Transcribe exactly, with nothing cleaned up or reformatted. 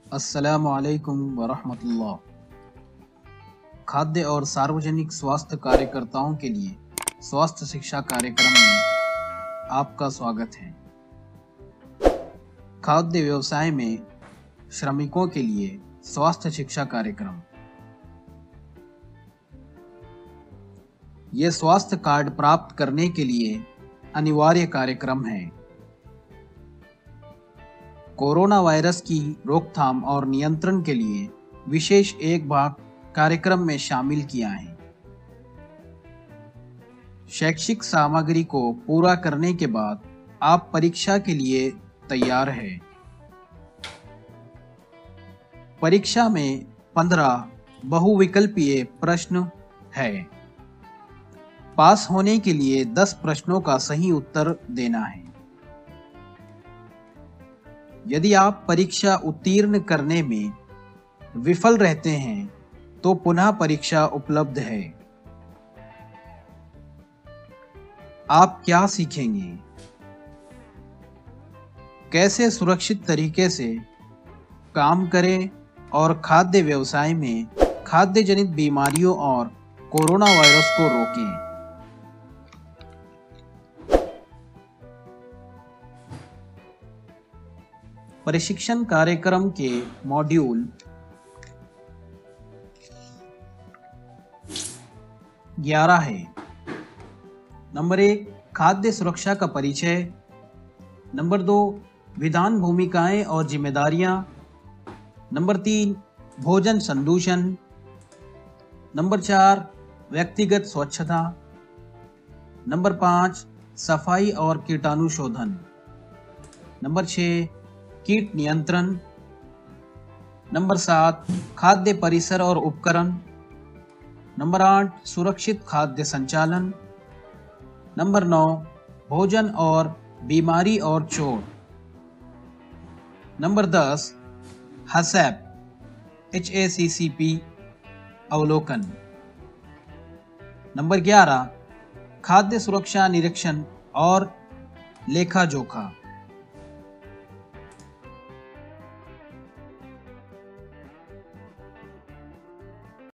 अस्सलामु अलैकुम वरहमतुल्लाह। खाद्य और सार्वजनिक स्वास्थ्य कार्यकर्ताओं के लिए स्वास्थ्य शिक्षा कार्यक्रम में आपका स्वागत है। खाद्य व्यवसाय में श्रमिकों के लिए स्वास्थ्य शिक्षा कार्यक्रम। ये स्वास्थ्य कार्ड प्राप्त करने के लिए अनिवार्य कार्यक्रम है। कोरोना वायरस की रोकथाम और नियंत्रण के लिए विशेष एक भाग कार्यक्रम में शामिल किया है। शैक्षिक सामग्री को पूरा करने के बाद आप परीक्षा के लिए तैयार हैं। परीक्षा में पंद्रह बहुविकल्पीय प्रश्न है। पास होने के लिए दस प्रश्नों का सही उत्तर देना है। यदि आप परीक्षा उत्तीर्ण करने में विफल रहते हैं तो पुनः परीक्षा उपलब्ध है। आप क्या सीखेंगे? कैसे सुरक्षित तरीके से काम करें और खाद्य व्यवसाय में खाद्य जनित बीमारियों और कोरोना वायरस को रोकें। प्रशिक्षण कार्यक्रम के मॉड्यूल ग्यारह है। नंबर एक, खाद्य सुरक्षा का परिचय। नंबर दो, विधान, भूमिकाएं और जिम्मेदारियां। नंबर तीन, भोजन संदूषण। नंबर चार, व्यक्तिगत स्वच्छता। नंबर पाँच, सफाई और कीटाणु शोधन। नंबर छः, कीट नियंत्रण। नंबर सात, खाद्य परिसर और उपकरण। नंबर आठ, सुरक्षित खाद्य संचालन। नंबर नौ, भोजन और बीमारी और चोट। नंबर दस, HACCP H A C C P अवलोकन। नंबर ग्यारह, खाद्य सुरक्षा निरीक्षण और लेखा जोखा।